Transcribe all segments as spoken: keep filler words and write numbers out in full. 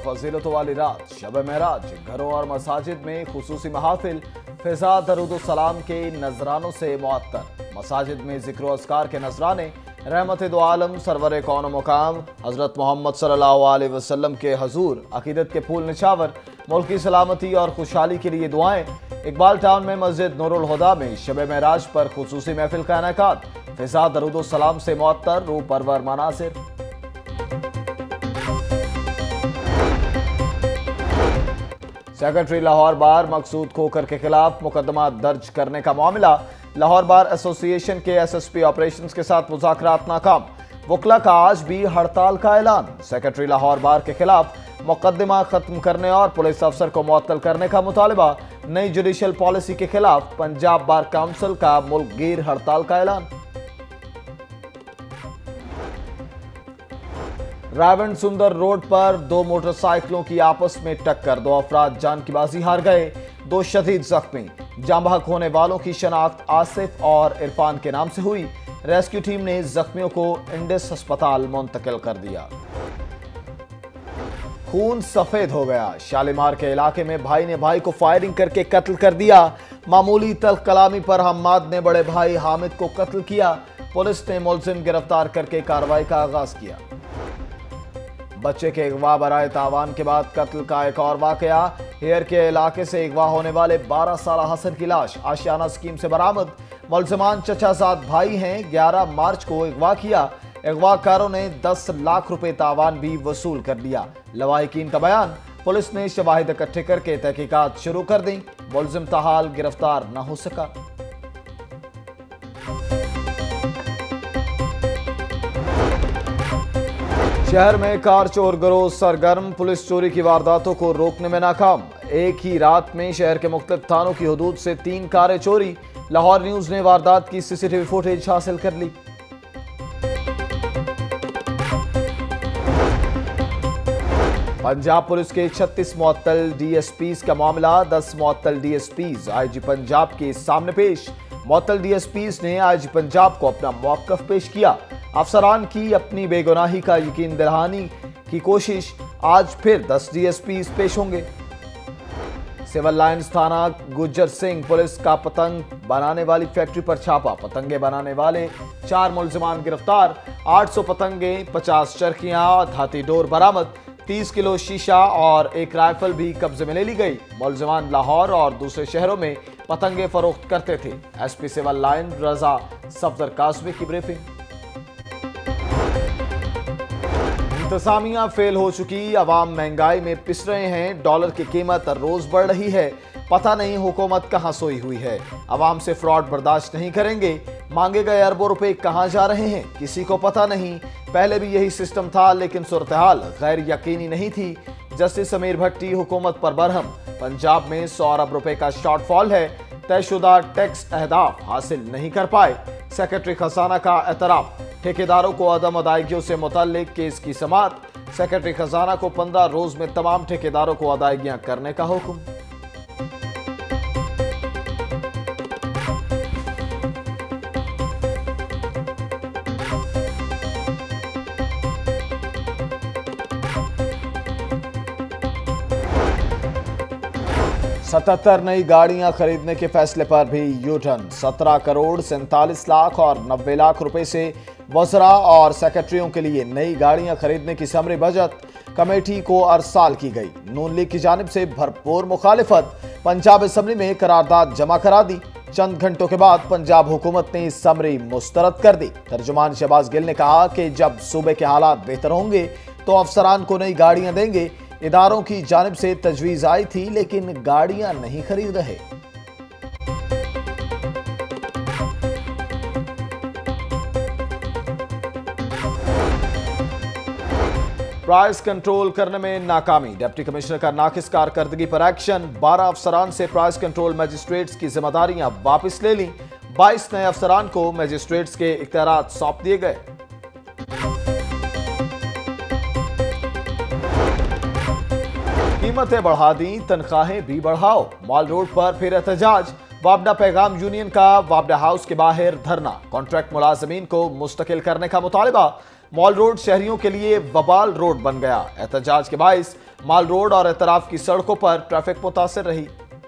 फजीलत वाली रात शब मेराज, घरों और मसाजिद में खुसूसी महाफिल, फिजा दरूद सलाम के नजरानों से मुअत्तर। मसाजिद में जिक्र अस्कार के नजराने रहमत दो आलम सरवर कौन मुकाम हजरत मोहम्मद सल्लल्लाहु अलैहि वसल्लम के हजूर अकीदत के फूल निछावर, मुल्क की सलामती और खुशहाली के लिए दुआएं। इकबाल टाउन में मस्जिद नूरुल हुदा में शब मेराज पर खुसूसी महफिल का इनेकाद, फिजा दरूद सलाम से मुअत्तर, रूह परवर मनासिर। सेक्रेटरी लाहौर बार मकसूद खोखर के खिलाफ मुकदमा दर्ज करने का मामला, लाहौर बार एसोसिएशन के एसएसपी ऑपरेशंस के साथ मुज़ाकरात नाकाम, वकला का आज भी हड़ताल का ऐलान। सेक्रेटरी लाहौर बार के खिलाफ मुकदमा खत्म करने और पुलिस अफसर को मुअत्तल करने का मुतालिबा। नई जुडिशल पॉलिसी के खिलाफ पंजाब बार काउंसिल का मुल्कगीर हड़ताल का ऐलान। रावण सुंदर रोड पर दो मोटरसाइकिलों की आपस में टक्कर, दो अफराद जान की बाजी हार गए, दो शदीद जख्मी। जान बहक होने वालों की शनाख्त आसिफ और इरफान के नाम से हुई। रेस्क्यू टीम ने जख्मियों को इंडिस अस्पताल मुंतकिल कर दिया। खून सफेद हो गया, शालीमार के इलाके में भाई ने भाई को फायरिंग करके कत्ल कर दिया। मामूली तल्ख कलामी पर हम्माद ने बड़े भाई हामिद को कत्ल किया। पुलिस ने मुलजिम गिरफ्तार करके कार्रवाई का आगाज किया। बच्चे के अगवा बराए तावान के बाद कत्ल का एक और वाकया, हेयर के इलाके से अगवा होने वाले बारह साल हसन की लाश आशियाना स्कीम से बरामद। मुलजमान चचाजाद भाई हैं, ग्यारह मार्च को अगवा किया। अगवाकारों ने दस लाख रुपए तावान भी वसूल कर लिया। लवाहिकीन का बयान, पुलिस ने शवाहिद इकट्ठे करके तहकीकात शुरू कर दी। मुलजिम ताहाल गिरफ्तार न हो सका। शहर में कार चोर गिरोह सरगर्म, पुलिस चोरी की वारदातों को रोकने में नाकाम। एक ही रात में शहर के मुख्तलिफ थानों की हदूद से तीन कारें चोरी। लाहौर न्यूज ने वारदात की सीसीटीवी फुटेज हासिल कर ली। पंजाब पुलिस के छत्तीस मुअत्तल डीएसपीज का मामला, दस मुअत्तल डीएसपीज आईजी पंजाब के सामने पेश। मुअत्तल डीएसपीज ने आईजी पंजाब को अपना मौक़िफ़ पेश किया। अफसरान की अपनी बेगुनाही का यकीन दिलाने की कोशिश, आज फिर दस डीएसपीज पेश होंगे। सिविल लाइन्स थाना गुज्जर सिंह पुलिस का पतंग बनाने वाली फैक्ट्री पर छापा, पतंगे बनाने वाले चार मुलजिमान गिरफ्तार। आठ सौ पतंगे, पचास चरखियां, धाती डोर बरामद। तीस किलो शीशा और एक राइफल भी कब्जे में ले ली गई। मुलजिमान लाहौर और दूसरे शहरों में पतंगे फरोख्त करते थे। SP civil line Raza Safdar Kasbi की ब्रीफिंग। इंतजामिया फेल हो चुकी, अवाम महंगाई में पिस रहे हैं, डॉलर की कीमत रोज बढ़ रही है, पता नहीं हुकूमत कहां सोई हुई है। अवाम से फ्रॉड बर्दाश्त नहीं करेंगे, मांगे गए अरबों रुपए कहां जा रहे हैं किसी को पता नहीं। पहले भी यही सिस्टम था लेकिन सूरत हाल गैर यकीनी नहीं थी। जस्टिस समीर भट्टी हुकूमत पर बरहम, पंजाब में सौ अरब रुपए का शॉर्टफॉल है, तयशुदा टैक्स अहदाफ हासिल नहीं कर पाए। सेक्रेटरी खजाना का एतराफ, ठेकेदारों को अदम अदायगियों से मुतल्लिक केस की समाअत। सेक्रेटरी खजाना को पंद्रह रोज में तमाम ठेकेदारों को अदायगियां करने का हुक्म। सतहत्तर नई गाड़ियां खरीदने के फैसले पर भी यू टर्न। सत्रह करोड़ सैंतालीस लाख और नब्बे लाख रुपए से वज़रा और सेक्रेटरियों के लिए नई गाड़ियां खरीदने की समरी बजट कमेटी को अरसाल की गई। नून लीग की जानिब से भरपूर मुखालिफत, पंजाब असम्बली में करारदाद जमा करा दी। चंद घंटों के बाद पंजाब हुकूमत ने समरी मुस्तरद कर दी। तर्जुमान शहबाज गिल ने कहा कि जब सूबे के हालात बेहतर होंगे तो अफसरान को नई गाड़ियां देंगे। इदारों की जानिब से तजवीज़ आई थी लेकिन गाड़ियां नहीं खरीद रहे। प्राइस कंट्रोल करने में नाकामी, डिप्टी कमिश्नर का नाकिस कारकर्दगी पर एक्शन। बारह अफसरान से प्राइस कंट्रोल मजिस्ट्रेट्स की जिम्मेदारियां वापस ले ली। बाईस नए अफसरान को मजिस्ट्रेट्स के इख्तियारात सौंप दिए गए। कीमतें बढ़ा दी, तनख्वाहें भी बढ़ाओ, मॉल रोड पर फिर एहतजाज। वाबडा पैगाम यूनियन का वाबडा हाउस के बाहर धरना, कॉन्ट्रैक्ट मुलाजमीन को मुस्तकिल करने का मुतालिबा। मॉल रोड शहरियों के लिए वबाल रोड बन गया। एहतजाज के बाइस माल रोड और एतराफ की सड़कों पर ट्रैफिक मुतासिर रही।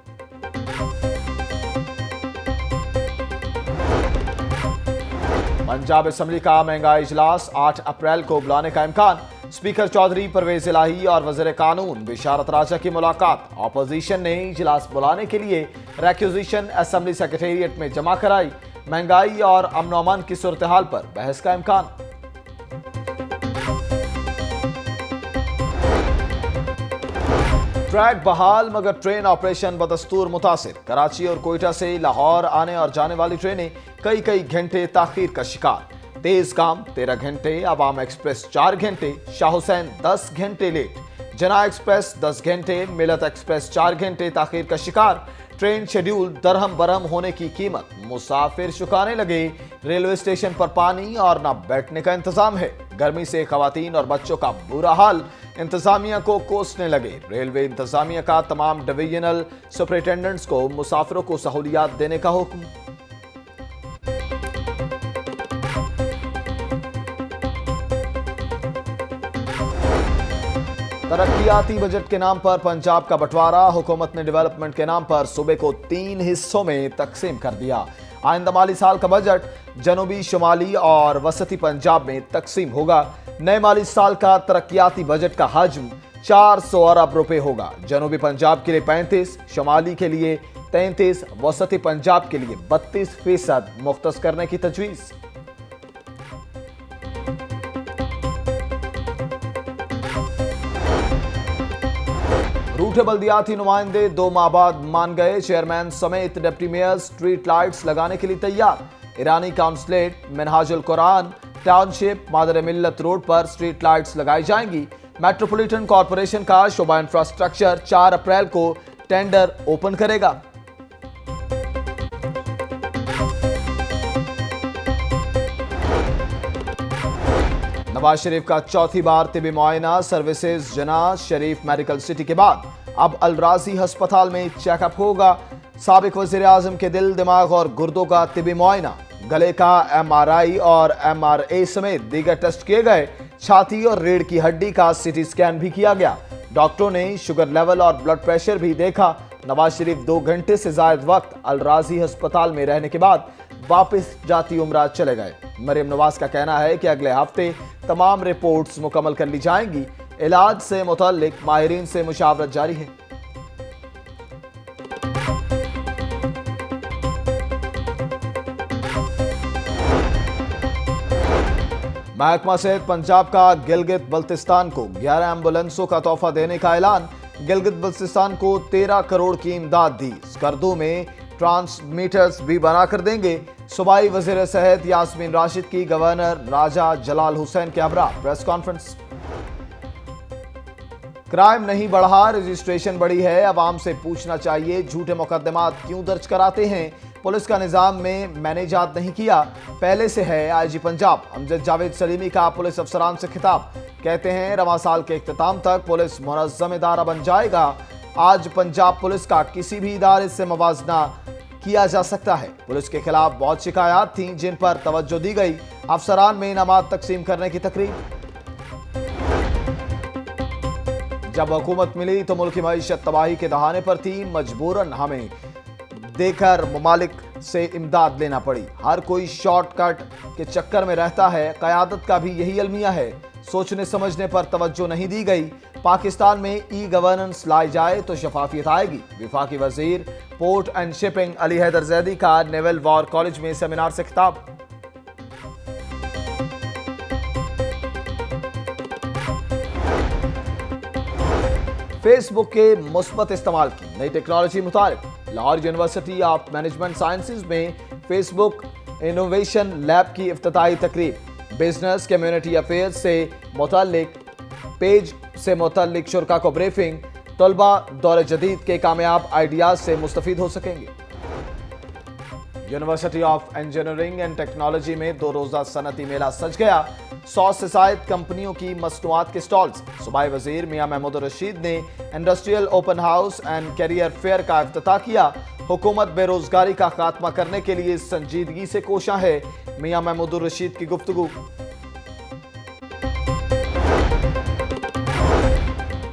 पंजाब असेंबली का महंगाई इजलास आठ अप्रैल को बुलाने का इम्कान। स्पीकर चौधरी परवेज इलाही और वज़ीर कानून बिशारत राजा की मुलाकात। ऑपोजिशन ने इजलास बुलाने के लिए रिक्वेजिशन असेंबली सेक्रेटेरिएट में जमा कराई। महंगाई और अमन अमान की सूरत हाल पर बहस का इम्कान। ट्रैक बहाल मगर ट्रेन ऑपरेशन बदस्तूर मुतासिर। कराची और कोयटा से लाहौर आने और जाने वाली ट्रेनें कई कई घंटे ताखीर का शिकार। तेज काम तेरह घंटे, अवाम एक्सप्रेस चार घंटे, शाह हुसैन दस घंटे लेट, जना एक्सप्रेस दस घंटे, मिलत एक्सप्रेस चार घंटे ताखीर का शिकार। ट्रेन शेड्यूल दरहम बरहम होने की कीमत। मुसाफिर चुकाने लगे। रेलवे स्टेशन पर पानी और न बैठने का इंतजाम है। गर्मी से खवातीन और बच्चों का बुरा हाल। इंतजामिया को कोसने लगे। रेलवे इंतजामिया का तमाम डिवीजनल सुपरिटेंडेंट्स को मुसाफिरों को सहूलियात देने का हुक्म। तरक्कियाती बजट के नाम पर पंजाब का बंटवारा। हुकूमत ने डेवलपमेंट के नाम पर सूबे को तीन हिस्सों में तकसीम कर दिया। आइंदा माली साल का बजट जनूबी, शुमाली और वसती पंजाब में तकसीम होगा। नए माली साल का तरक्कियाती बजट का हजम चार सौ अरब रुपए होगा। जनूबी पंजाब के लिए पैंतीस, शुमाली के लिए तैंतीस, वसती पंजाब के लिए बत्तीस फीसद मुख्तस करने की तजवीज़। रूठे बल्दियाती नुमाइंदे दो माह बाद मान गए। चेयरमैन समेत डिप्टी मेयर स्ट्रीट लाइट्स लगाने के लिए तैयार। ईरानी consulate, Minhajul Quran township, Madar Millat road पर स्ट्रीट लाइट्स लगाई जाएंगी। मेट्रोपॉलिटन कॉरपोरेशन का शोबा इंफ्रास्ट्रक्चर चार अप्रैल को टेंडर ओपन करेगा। नवाज शरीफ का चौथी बार तिबी मुआयना। सर्विसेज जना शरीफ मेडिकल सिटी के बाद अब अलराजी अस्पताल में चेकअप होगा। साबिक वजीर आजम के दिल, दिमाग और गुर्दों का तिबी मुआयना। गले का एमआरआई और एमआरए समेत दीगर टेस्ट किए गए। छाती और रीढ़ की हड्डी का सीटी स्कैन भी किया गया। डॉक्टरों ने शुगर लेवल और ब्लड प्रेशर भी देखा। नवाज शरीफ दो घंटे से ज्यादा वक्त अलराजी अस्पताल में रहने के बाद वापस जाती उम्रा चले गए। मरियम नवाज का कहना है कि अगले हफ्ते तमाम रिपोर्ट्स मुकम्मल कर ली जाएंगी। इलाज से मुतल्लिक माहिरीन से मुशावरत जारी है। महकमा सेहत पंजाब का गिलगित बल्तिस्तान को ग्यारह एम्बुलेंसों का तोहफा देने का ऐलान। गिलगित बल्तिस्तान को तेरह करोड़ की इमदाद दी। स्कर्दू में ट्रांसमीटर्स भी बनाकर देंगे। सूबाई वजीर सेहत यास्मीन राशिद की गवर्नर राजा जलाल हुसैन के हमरा प्रेस कॉन्फ्रेंस। क्राइम नहीं बढ़ा, रजिस्ट्रेशन बढ़ी है। अवाम से पूछना चाहिए झूठे मुकदमात क्यों दर्ज कराते हैं। पुलिस का निजाम में मैनेजात नहीं किया, पहले से है। आईजी पंजाब अमजद जावेद सलीमी का पुलिस अफसरान से खिताब। कहते हैं रवां साल के इख्तिताम तक पुलिस मुनज़्ज़म इदारा बन जाएगा। आज पंजाब पुलिस का किसी भी इदारे से मुवाजना किया जा सकता है। पुलिस के खिलाफ बहुत शिकायत थीं जिन पर तवज्जो दी गई। अफसरान में इनामात तकसीम करने की तकरीर। जब हुकूमत मिली तो मुल्क की मईशत तबाही के दहाने पर थी। मजबूरन हमें देकर ममालिक से इमदाद लेना पड़ी। हर कोई शॉर्टकट के चक्कर में रहता है। क़यादत का भी यही अलमिया है। सोचने समझने पर तवज्जो नहीं दी गई। पाकिस्तान में ई गवर्नेंस लाई जाए तो शफाफियत आएगी। वफाकी वजीर port and shipping Ali Haider Zaidi का नेवल वॉर कॉलेज में सेमिनार से खिताब। फेसबुक के मुस्बत इस्तेमाल की नई टेक्नोलॉजी मुताबिक Lahore university of management sciences में फेसबुक इनोवेशन लैब की इफ्तिताही तकरीब। बिजनेस कम्युनिटी अफेयर्स से मुतल्लिक पेज से मुतल्लिक शुरा को ब्रीफिंग। तलबा दौर जदीद के कामयाब आइडियाज से मुस्तफीद हो सकेंगे। University of engineering and technology में दो रोजा सनती मेला सज गया। सौ से जायद कंपनियों की मसनूआत के स्टॉल्स। सूबाई वजीर मियां महमूद रशीद ने industrial open house and career fair का इफ्तिताह किया। हुकूमत बेरोजगारी का खात्मा करने के लिए संजीदगी से कोशा है। मियां महमूद रशीद की गुफ्तगू।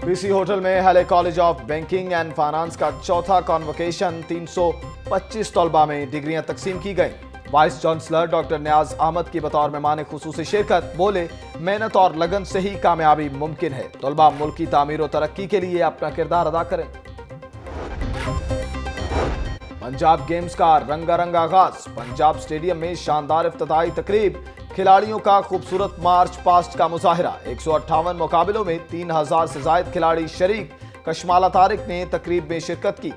एबीसी होटल में Hailey college of banking and finance का चौथा कॉन्वोकेशन तीन सौ पच्चीस तलबा में डिग्रियां तकसीम की गईं। Vice chancellor doctor Niaz Ahmad की बतौर मेहमान खुसूसी शिरकत, बोले मेहनत और लगन से ही कामयाबी मुमकिन है। तलबा मुल्क की तामीर और तरक्की के लिए अपना किरदार अदा करें। पंजाब गेम्स का रंगारंग आगाज, पंजाब स्टेडियम में शानदार इफ्तिताही तकरीब, खिलाड़ियों का खूबसूरत मार्च पास्ट का मुजाहिरा। एक सौ अट्ठावन मुकाबलों में तीन हजार से जायद खिलाड़ी शरीक। कशमाला तारिक ने तकरीब में शिरकत की।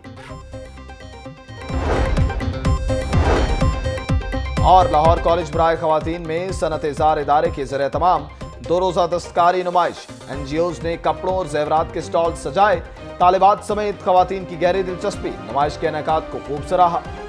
और लाहौर कॉलेज बराए खवातीन में सनत-ए-जार इदारे के ज़रिए तमाम दो रोजा दस्तकारी नुमाइश। एनजीओज ने कपड़ों और जेवरात के स्टॉल सजाए। तालिबात समेत खवातीन की गहरी दिलचस्पी, नुमाइश के इनेकाद को खूब सराहा।